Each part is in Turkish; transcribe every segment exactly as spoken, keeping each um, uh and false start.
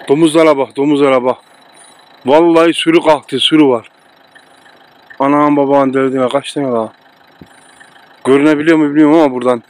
Domuzlara bak, domuzlara bak. Vallahi sürü kalktı, sürü var. Anam babanın derdine kaç tane daha. Görünebiliyor mu bilmiyorum ama buradan.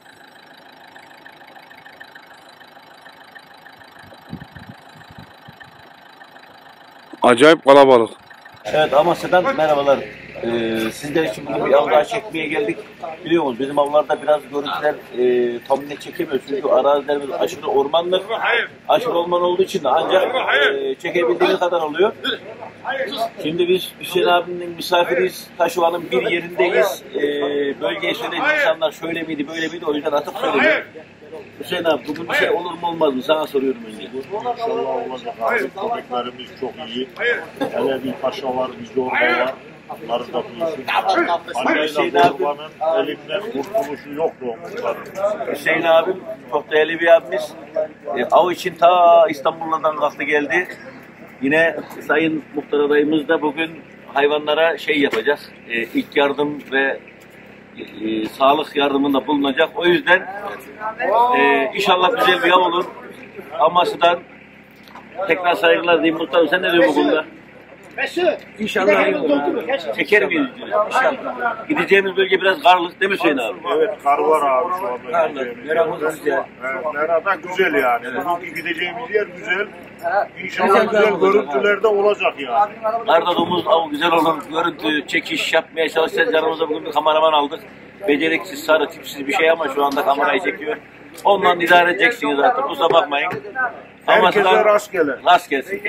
Acayip kalabalık. Evet, Amasya'dan merhabalar. Ee, sizler için bugün bir av daha çekmeye geldik. Biliyor musunuz bizim avlarda biraz görüntüler e, tam net çekemiyoruz. Çünkü arazilerimiz aşırı ormanlık. Aşırı orman olduğu için de ancak e, çekebildiğimiz kadar oluyor. Şimdi biz Hüseyin abinin misafiriyiz. Taşova'nın bir yerindeyiz. E, bölgeye söyleyen insanlar şöyle miydi böyle miydi o yüzden atıp söylüyor. Hüseyin abi bugün bir şey olur mu olmaz mı? Sana soruyorum önce. İnşallah olacak abi. Köpeklerimiz çok iyi. Hele bir paşa var, bir zorba var. Onları da duysun. Anneyle zorbanın elinden kurtuluşu yoktu onların. Hüseyin abim çok değerli bir abimiz. E, av için ta İstanbul'dan kalktı geldi. Yine Sayın Muhtar adayımız da bugün hayvanlara şey yapacağız. E, ilk yardım ve e, sağlık yardımında bulunacak. O yüzden e, inşallah güzel bir av olur. Amasya'dan tekrar saygılar diyeyim. Muhtarım sen ne diyorsun bu konuda? İnşallah iyi olur. Çeker miyiz diyor. İnşallah. Gideceğimiz bölge biraz karlık değil mi Hüseyin abi? Evet, kar var abi şu anda. Karlık. Meramız güzel. Evet, Merada güzel yani. Bugün gideceğimiz yer güzel. İnşallah güzel görüntülerde olacak yani. Karda domuz av güzel olur. Görüntü, çekiş yapmaya çalışacağız. Yanımıza bugün bir kameraman aldık. Beceriksiz, sarı, tipsiz bir şey ama şu anda kamerayı çekiyor. Ondan idare edeceksiniz zaten. Kusura bakmayın. Herkese rast gelir. Rast gelsin.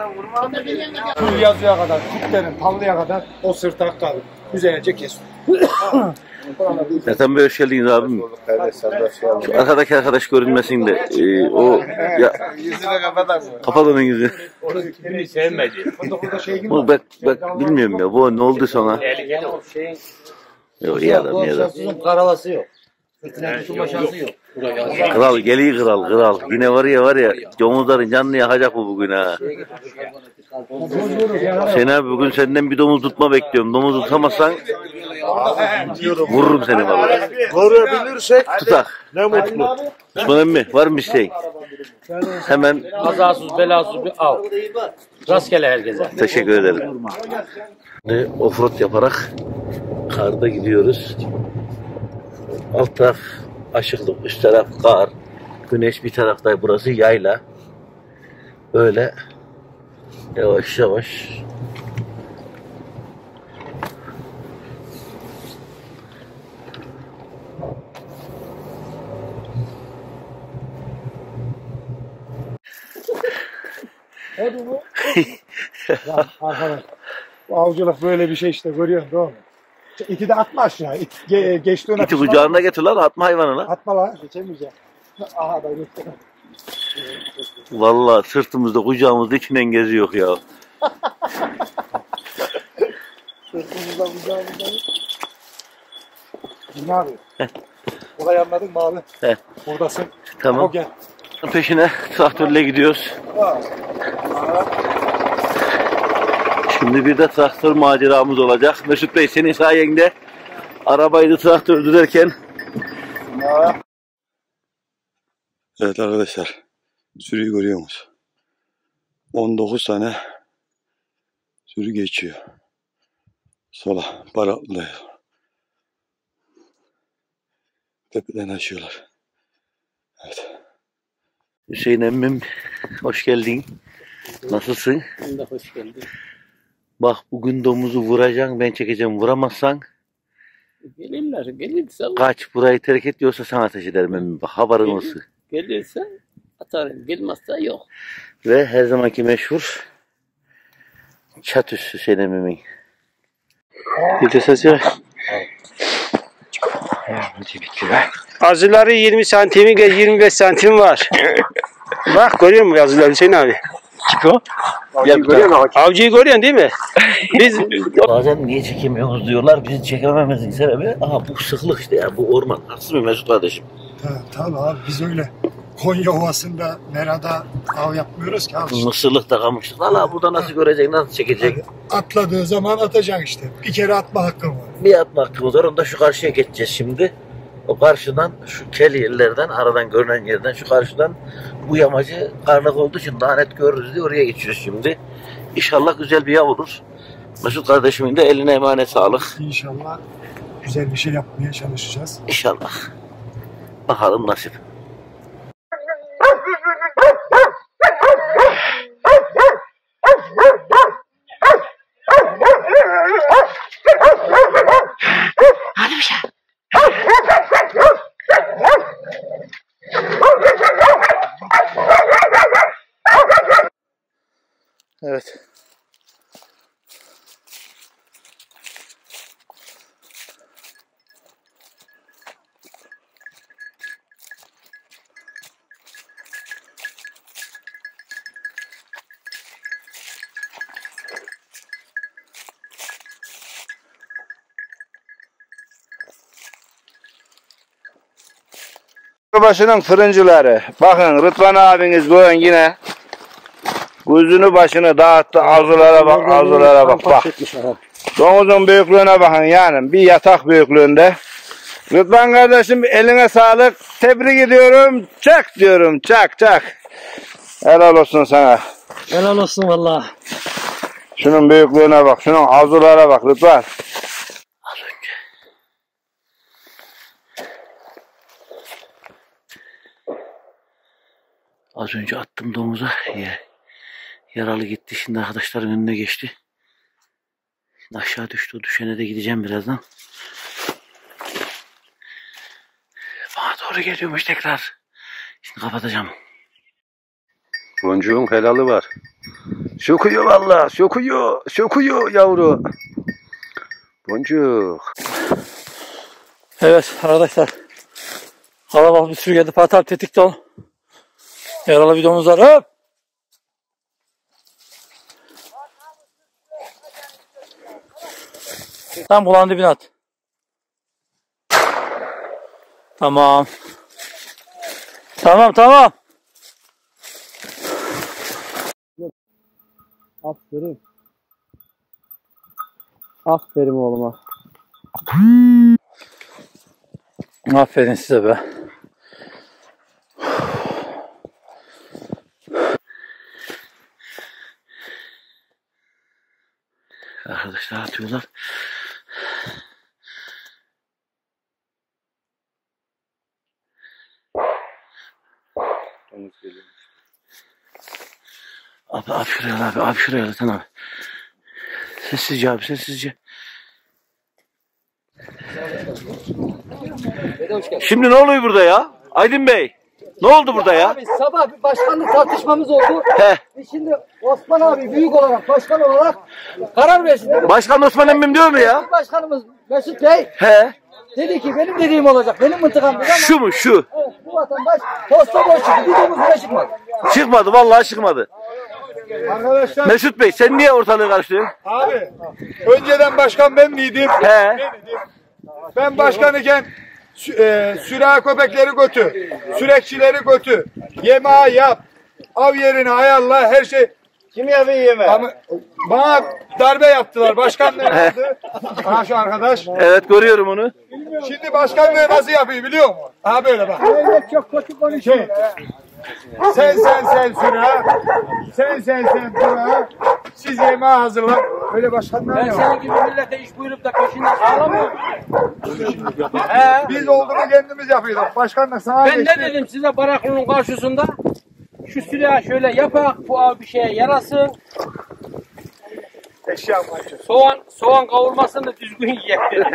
Kul yazıya kadar, kütlerin tallıya kadar o sırtak kalır. Güzelce kes. Zaten böyle hoş geldiniz abim. Şu arkadaki arkadaş görünmesin de e, o ya Yüzüne kapatalım. kapatalım yüzü. Kimi sevmedi. Bu bak bak bilmiyorum ya bu ne oldu sana? Tehlikeli o şeyin. Yok iyi adam iyi adam. Karavası yok. Fırtına tutulma şansı yok. Kral geliyor kral kral. Yine var ya var ya domuzların canını yakacak bu bugün ha. Sen abi bugün senden bir domuz tutma bekliyorum. Domuz tutamazsan vururum seni vallahi. Görebilirsek Tutak. ne mutlu. Osman emmi var mı isteğin? Hemen Kazasız belasız bir av. Rastgele herkese. teşekkür ederim. Şimdi offroad yaparak karda gidiyoruz. Alt taraf açıklık, üst taraf kar. Güneş bir tarafta, burası yayla. Böyle yavaş yavaş Hadi bu. Ya arkadaş. Bu avcılık böyle bir şey işte görüyorsun değil mi? İki de atma aşağı. İt, ge, geçtiğine iti kucağında getir lan atma hayvanına. atma lan. Geçemeyeceğim. Aha da geçtim. Vallahi sırtımızda kucağımızda içinden geziyor ya. Sırtımızda kucağımızda. Ne yapıyorsun? Burayı anladın mı abi? He. Buradasın. Tamam. O gel. Peşine traktörle gidiyoruz. Şimdi bir de traktör maceramız olacak. Mesut Bey senin sayende arabayı traktör düzerken. Evet arkadaşlar. Sürüyü görüyor musunuz? on dokuz tane sürü geçiyor. Sola Baraklı'da. Tepeden aşıyorlar. Evet. Hüseyin emmim hoş geldin. Nasılsın? Ben de hoş geldin. Bak bugün domuzu vuracaksın, ben çekeceğim. Vuramazsan Gelirler, gelirse kaç, burayı terk et yoksa sana ateş ederim emmim. Bak haberin olsun. gelirse atarım. Gelmezse yok. Ve her zamanki meşhur çat üstü Hüseyin emmimin. Bir de ses yok. Azıları yirmi santimi yirmi beş santim var. Bak görüyor musun azıları Hüseyin abi? Çıkıyor. Avcıyı görüyorsun değil mi? Biz Bazen niye çekemiyoruz diyorlar. Bizi çekemememizin sebebi aha bu sıklık işte ya, bu orman. Haksız mı Mesut kardeşim? Ha, tabii abi biz öyle Konya Ovası'nda Merada av yapmıyoruz ki abi. Mısırlıkta kalmıştık. Valla burada nasıl görecek, nasıl çekecek? Atladığı zaman atacaksın işte. Bir kere atma hakkın var. Bir atma hakkımız var. Onu da şu karşıya geçeceğiz şimdi. O karşıdan şu kel yerlerden, aradan görünen yerden, şu karşıdan bu yamacı karlık olduğu için daha net görürüz diye oraya geçiyoruz şimdi. İnşallah güzel bir av olur. Mesut kardeşimin de eline emanet sağlık. İnşallah güzel bir şey yapmaya çalışacağız. İnşallah. Bakalım nasip. Hadi bir şey. Evet. Başının fırıncıları. Bakın Rıdvan abiniz bugün yine gözünü başını dağıttı. Arzulara bak, arzulara bak. Bak. Domuzun büyüklüğüne bakın yani. Bir yatak büyüklüğünde. Rıdvan kardeşim eline sağlık. Tebrik ediyorum. Çak diyorum. Çak çak. Helal olsun sana. Helal olsun valla. Şunun büyüklüğüne bak. Şunun arzulara bak Rıdvan. Az önce. Az önce attım domuza. Yaralı gitti. Şimdi arkadaşların önüne geçti. Şimdi aşağı düştü. O düşene de gideceğim birazdan. Bana doğru geliyormuş tekrar. Şimdi kapatacağım. Boncuğun helalı var. Şokuyor valla. Şokuyor. Şokuyor yavru. Boncuk. Evet arkadaşlar. Kalabalık bir sürü geldi. Fatih abi tetikte ol. Yaralı bir domuz var. Hop! Tam kulağın dibine at. Tamam. Tamam tamam. Aferin. Aferin oğluma. Aferin size be. Arkadaşlar atıyorlar. Abi abi şuraya abi abi şuraya zaten abi. Sessizce abi sessizce. Şimdi ne oluyor burada ya? Aydın Bey. Ne oldu burada ya? Abi sabah bir başkanlık tartışmamız oldu. He. Biz şimdi Osman abi büyük olarak, başkan olarak karar versin dedi. Başkan Osman emmim diyor mu ya? Başkanımız Mesut Bey He. dedi ki benim dediğim olacak, benim mıntıkamdır ama Şu mu şu? evet, bu vatandaş posta boş çıktı, bir domuz bile çıkmadı. Çıkmadı vallahi çıkmadı. Arkadaşlar Mesut Bey sen niye ortalığı karıştırıyorsun? abi önceden başkan ben miydim? He. Ben idim. Ben başkan iken sü- e, sürahi köpekleri götü, sürekçileri götü, yemeği yap, av yerini ayarla, her şey. Kim yapıyor yemeği? Ama bana darbe yaptılar. Başkanlığı yaptı. Ha şu arkadaş. Evet görüyorum onu. Şimdi başkanlığı nasıl yapıyor biliyor musun? Ha böyle bak. Evet, çok kötü konuşuyor. Şey, sen sen sen süra, sen sen sen süra, siz yemeği hazırla. Böyle başkanlar Ben yok. senin gibi millete iş buyurup da peşinden ağlamıyorum. Biz olduğunu kendimiz yapıyorduk. Başkanlık sana Ben geçti. ne dedim size Baraklı'nın karşısında? Şu silahı şöyle yapak, bu abi bir şeye yarasın. Eşya maçı. Soğan, soğan kavurmasını da düzgün yiyek dedim.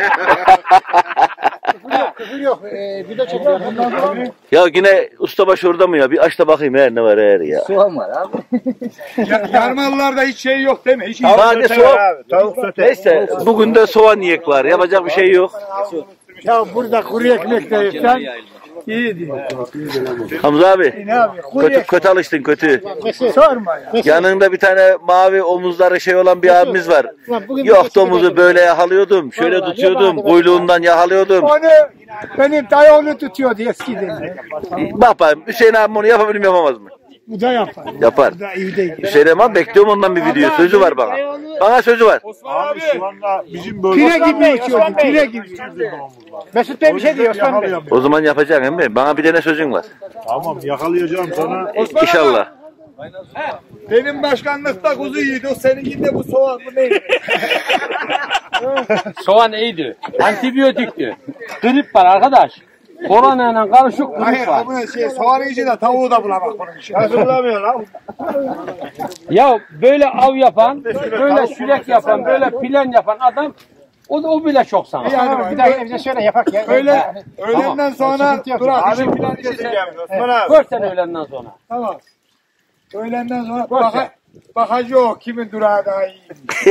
Küfür yok. Ee, bir de çekiyor. Ya yine ustabaşı orada mı ya? Bir aç da bakayım her ne var her ya. Soğan var abi. Ya, yarmalılarda hiç şey yok değil mi? Hiç Sade soğan. Tavuk sote. Neyse bugün de soğan yiyek var. Yapacak bir şey yok. Ya burada kuru ekmek de yesen iyiydi. Hamza abi. Ne abi? Kuru Kötü, kötü alıştın kötü. sorma ya. Yanında bir tane mavi omuzları şey olan bir abimiz var. Yok domuzu böyle yakalıyordum. Şöyle tutuyordum. Kuyruğundan yakalıyordum. Onu benim dayı onu tutuyordu eskiden. Bak bakayım Hüseyin abim onu yapabilir mi yapamaz mı? Bu da yapar. Yapar. Bu da iyi değil. Süleyman bekliyorum ondan bir video. Sözü var bana. Bana sözü var. Abi şu anda bizim böyle... Pire gibi içiyordu. Pire gibi. Mesut Bey bir şey diyor Osman Bey. O zaman yapacaksın emmi. Bana bir tane sözün var. Tamam yakalayacağım sana. İnşallah. Benim başkanlıkta kuzu yiydi. O seninkinde bu soğan mı neydi? Soğan iyiydi. Antibiyotikti. Grip var arkadaş. Koronayla karışık grip Hayır, var. bu şey soğan yiyince de tavuğu da bulamak bunun için. Nasıl bulamıyor lan? Ya böyle av yapan, böyle sürek yapan, böyle plan yapan adam o, o bile çok sana. Yani Bir daha evde şöyle yapak ya. öyle öğlenden sonra dur abi Abi plan bir şey işte. gelmiş Osman abi. Gör sen öğlenden sonra. Tamam. Öğlenden sonra baka, bakacı o kimin durağı daha iyi.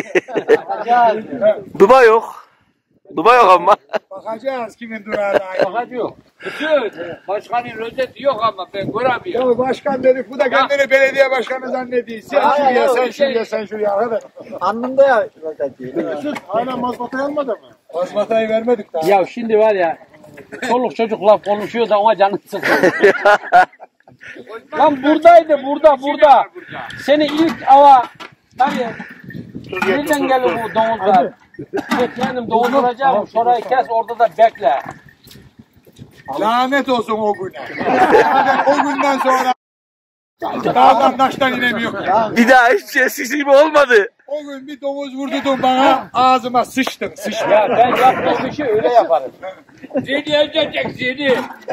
Duba yok. Duba yok ama. Bakacağız kimin durağı daha iyi. Fakat yok. Bütün başkanın rozeti yok ama ben göremiyorum. Ya başkan dedik bu da kendini belediye başkanı zannediyor. Sen şuraya sen şuraya sen şuraya arkadaş. Anlamda ya. Hala mazbatayı almadı mı? Mazbatayı vermedik daha. Ya şimdi var ya çoluk çocuk laf konuşuyor da ona canın sıkılıyor. Lan buradaydı burada burada. Seni ilk ava tabii nereden gelir bu domuzlar? Beklenim dolduracağım şurayı kes orada da bekle. Lanet olsun o güne. O günden sonra dağdan taştan inemiyor ya. Bir daha hiç şey sizin gibi olmadı. O gün bir domuz vurdun bana ağzıma sıçtın sıçtın. Ya ben yaptığım işi öyle yaparım. Seni ödeyecek seni.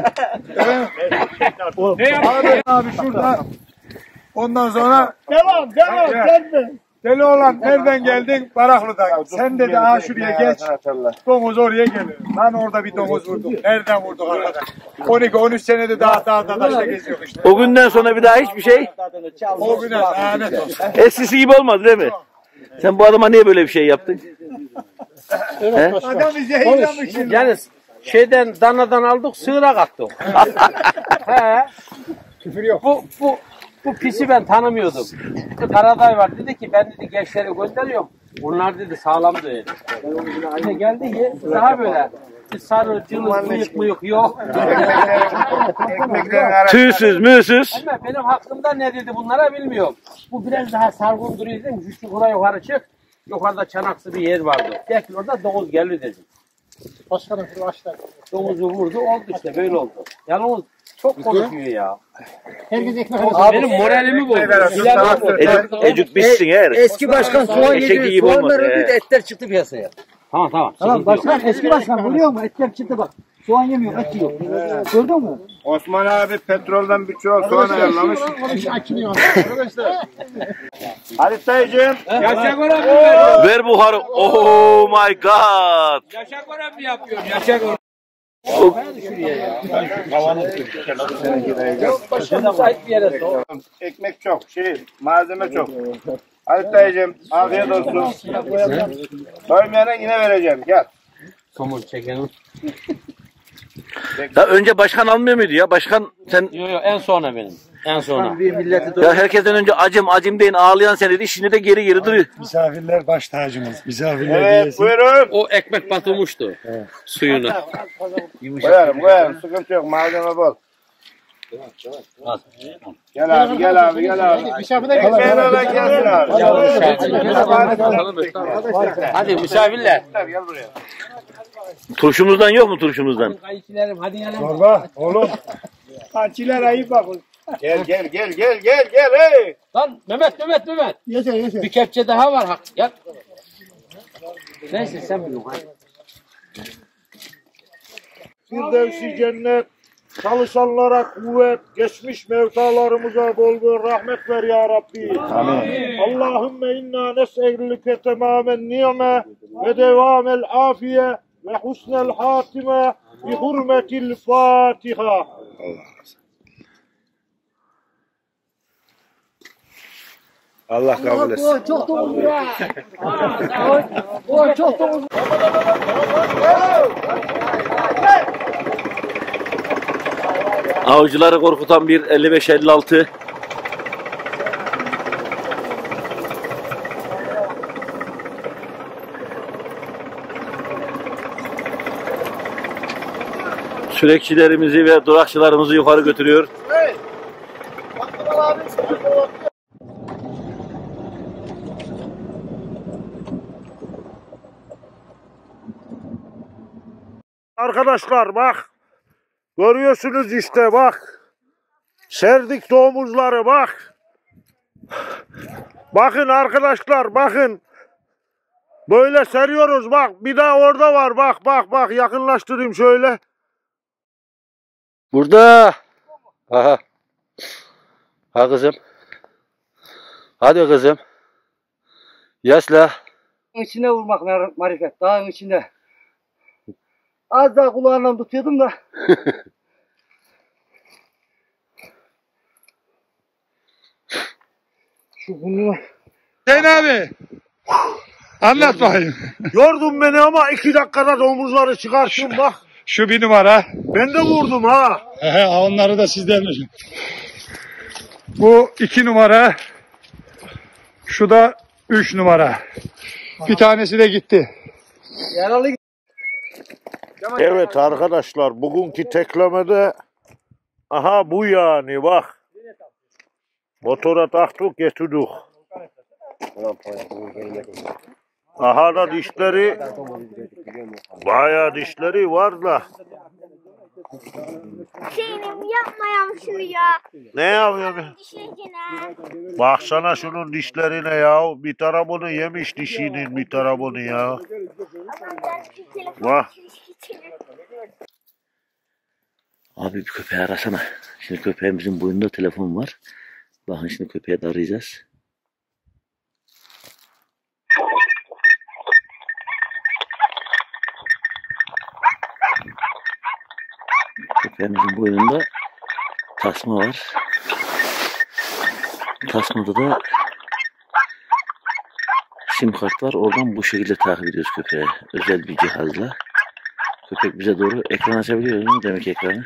Ne yapayım? Abi, abi şurada ondan sonra Devam devam. Gelme. deli olan nereden geldin? Baraklı'dan. Sen dedi ha şuraya geç. Domuz oraya gelir. Lan orada bir domuz vurduk. Nereden vurduk arkadaş? on iki on üç senede daha daha daha taşta geziyor işte. O günden sonra bir daha hiçbir şey O güne lanet olsun. eskisi gibi olmadı değil mi? Sen bu adama niye böyle bir şey yaptın? He? Adam zehirlenmiş şimdi. Yani şeyden danadan aldık sığıra kattık. He. Küfür yok. Bu bu bu pisi ben tanımıyordum. Karaday var dedi ki ben dedi gençleri gönderiyorum. Bunlar dedi sağlam değil. İşte geldi ki daha böyle sarı cılız mıyık mıyık yok. Tüysüz müysüz. Ama benim hakkımda ne dedi bunlara bilmiyorum. Bu biraz daha sargun duruyor dedim. Şu çukura yukarı çık. Yukarıda çanaksı bir yer vardı. Belki orada domuz gelir dedim. Başkanım şu başlar. Domuzu vurdu oldu işte böyle oldu. Yalnız çok konuşuyor ya. Herkes ekmek Abi, benim moralimi bozdu. Ecuk, ecuk bitsin her. Eski başkan soğan Eşek yedi, gibi olmadı, soğanları he. öldü, etler çıktı piyasaya. Tamam tamam. Tamam başkan eski başkan biliyor musun? Etler çıktı bak. Soğan yemiyor, et yiyor. Gördün mü? Osman abi petrolden bir çuval soğan ayarlamış. Halit dayıcığım. Yaşa gören mi veriyor? Ver buharı. Oh my god. Yaşa gören mi yapıyor? Yaşa gören. Başka müsait bir yere sor. Ekmek çok, şey, malzeme çok. Halit dayıcığım, afiyet olsun. Doymayana yine vereceğim, gel. Somur çekelim. Ya önce başkan almıyor muydu ya? Başkan sen Yok yok en sona benim. En sona. Bir milleti ya herkesten önce acım acım deyin ağlayan sen dedi. Şimdi de geri geri duruyor. Misafirler baş tacımız. Misafirler Evet, buyurun. O ekmek batırmıştı suyuna. Koyarım, koyarım, sıkıntı yok, malzeme bol. Gel abi, gel abi, gel abi. Ekmeğin öyle gelsin abi. Hadi misafirler. Gel buraya. Turşumuzdan yok mu turşumuzdan? Kayıçilerim hadi yanım. Torba oğlum. Partiler ayıp bakın. Gel, gel, gel, gel, gel, gel, hey. Lan Mehmet Mehmet Mehmet. Yeter yeter. Bir kepçe daha var hak. Gel. Neyse sen biliyorsun hadi. Firdevsi cennet, çalışanlara kuvvet, geçmiş mevtalarımıza bol bol rahmet ver ya Rabbi. Amin. Allahümme inna nes'elike temamen ni'me ve devamel afiye ve husnel hatime bi hurmetil Fatiha. Allah kabul etsin. O çok domuz ya. O çok domuz. Avcıları korkutan bir elli beş elli altı. Sürekçilerimizi ve durakçılarımızı yukarı götürüyor. Arkadaşlar bak. Görüyorsunuz işte bak. Serdik domuzları bak. Bakın arkadaşlar bakın. Böyle seriyoruz bak. Bir daha orada var bak bak bak. Yakınlaştırayım şöyle. Burada. Aha. Ha kızım. Hadi kızım. Yasla. İçine vurmak mar- marifet. Dağın içinde. Az daha kulağından tutuyordum da. Şu bunu. Hüseyin abi. Anlat bakayım. Yordun beni ama iki dakikada domuzları çıkarttım bak. Şu bir numara. Ben de vurdum ha. He, onları da sizden. Bu iki numara. Şu da üç numara. Bir tanesi de gitti. Yaralı. Evet arkadaşlar bugünkü teklemede aha bu yani bak. Motora taktık getirdik. Aha da dişleri bayağı dişleri var da. Şeyim yapmayalım şunu ya. Ne yapıyorsun? Dişecine. Baksana şunun dişlerine ya. Bir tarafını yemiş dişinin bir tarafını ya. Vah. Abi bir köpeği arasana. Şimdi köpeğimizin boynunda telefon var. Bakın şimdi köpeği de arayacağız. Köpeğimizin boynunda tasma var. Tasmada da sim kart var. Oradan bu şekilde takip ediyoruz köpeği. Özel bir cihazla. Köpek bize doğru ekran açabiliyor mu? Demek ki ekranı.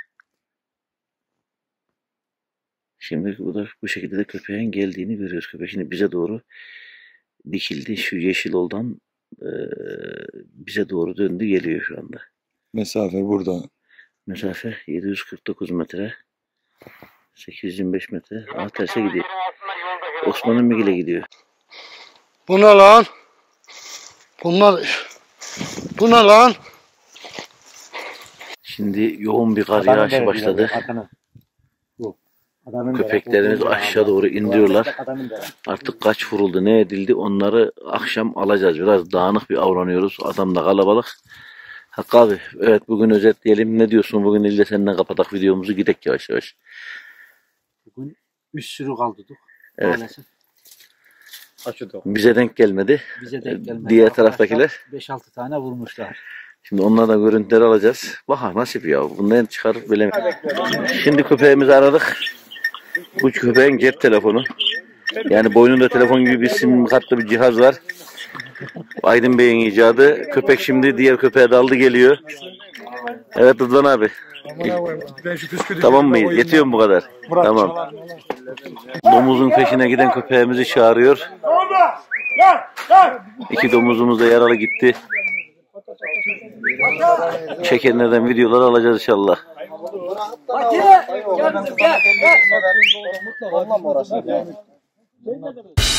Şimdi bu da bu şekilde de köpeğin geldiğini görüyoruz. Köpek şimdi bize doğru dikildi. Şu yeşil oldan e, bize doğru döndü geliyor şu anda. Mesafe burada. Mesafe yedi yüz kırk dokuz metre. sekiz yüz yirmi beş metre. Aa terse gidiyor. Osman'ın Migil'e gidiyor. Bu ne lan? Bunlar... Bu ne lan? Şimdi yoğun bir kar yağışı başladı. Köpeklerimiz aşağı doğru indiriyorlar. Artık kaç vuruldu, ne edildi onları akşam alacağız. Biraz dağınık bir avlanıyoruz. Adam da kalabalık. Hakkı abi, evet bugün özetleyelim. Ne diyorsun bugün İlle seninle kapatak videomuzu gidek yavaş yavaş. Bugün üç sürü kaldırdık. Evet. Maalesef. Bize denk gelmedi. Bize denk gelmedi. Diğer taraftakiler. beş altı tane vurmuşlar. Şimdi onlardan görüntüleri alacağız. Bak nasip ya. Bundan çıkarıp böyle. Şimdi köpeğimizi aradık. Bu köpeğin cep telefonu. Yani boynunda telefon gibi bir sim kartlı bir cihaz var. Aydın Bey'in icadı. Köpek şimdi diğer köpeğe daldı geliyor. Evet Rıdvan abi. Tamam mı? Yetiyor mu bu kadar? Tamam. Domuzun peşine giden köpeğimizi çağırıyor. İki domuzumuz da yaralı gitti. Çekenlerden videolar alacağız inşallah. Gel, gel, gel.